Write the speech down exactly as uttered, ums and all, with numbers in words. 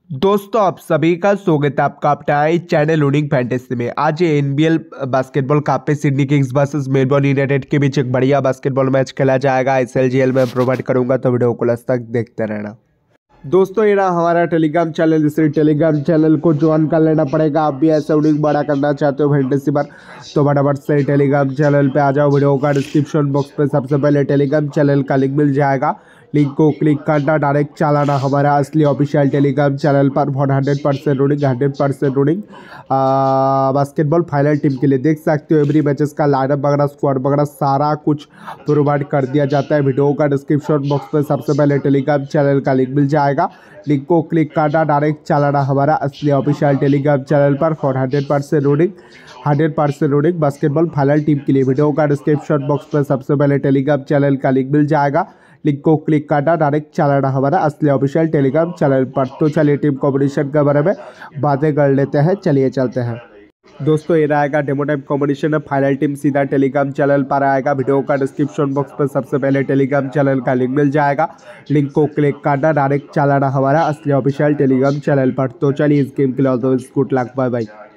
दोस्तों आप सभी का स्वागत है आपका अपना इस चैनल लूनिंग फैंटेसी में। आज ये एनबीएल बास्केटबॉल कप पे Sydney Kings versus Melbourne United के बीच एक बढ़िया बास्केटबॉल मैच खेला जाएगा। एसएलजीएल में प्रोवाइड करूंगा तो वीडियो को लास्ट तक देखते रहना। दोस्तों ये रहा हमारा टेलीग्राम चैनल। इस टेलीग्राम चैनल को ज्वाइन कर लेना पड़ेगा। आप भी ऐसा वीडियो बड़ा करना चाहते हो फैंटेसी पर तो फटाफट से टेलीग्राम चैनल पे आ जाओ। वीडियो का डिस्क्रिप्शन बॉक्स पे सबसे पहले टेलीग्राम चैनल का लिंक मिल जाएगा। लिंक को क्लिक करना, डायरेक्ट चलाना हमारा असली ऑफिशियल टेलीग्राम चैनल पर for hundred percent running hundred percent running basketball final team के लिए देख सकते हो। एवरी मैचेस का लाइनअप वगैरह स्क्वाड वगैरह सारा कुछ प्रोवाइड कर दिया जाता है। वीडियो का डिस्क्रिप्शन बॉक्स पर सबसे पहले टेलीग्राम चैनल का लिंक मिल जाएगा। लिंक को क्लिक करना, डायरेक्ट चलाना हमारा असली ऑफिशियल टेलीग्राम चैनल पर for hundred percent running hundred percent running basketball final team के लिए। वीडियो का डिस्क्रिप्शन बॉक्स पर सबसे पहले टेलीग्राम चैनल का लिंक मिल जाएगा। लिंक को क्लिक करना, डायरेक्ट चलाना हमारा असली ऑफिशियल टेलीग्राम चैनल पर। तो चलिए टीम कॉम्बिनेशन के बारे में बातें कर लेते हैं। चलिए चलते हैं दोस्तों। ये रहेगा डेमो टाइप कॉम्बिनेशन है। फाइनल टीम सीधा टेलीग्राम चैनल पर आएगा। वीडियो का डिस्क्रिप्शन बॉक्स पर सबसे पहले टेलीग्राम चैनल का लिंक मिल जाएगा। लिंक को क्लिक करना, डायरेक्ट चलाना हमारा असली ऑफिशियल टेलीग्राम चैनल पर। तो चलिए इस गेम के लिए गुड लक, बाय बाय।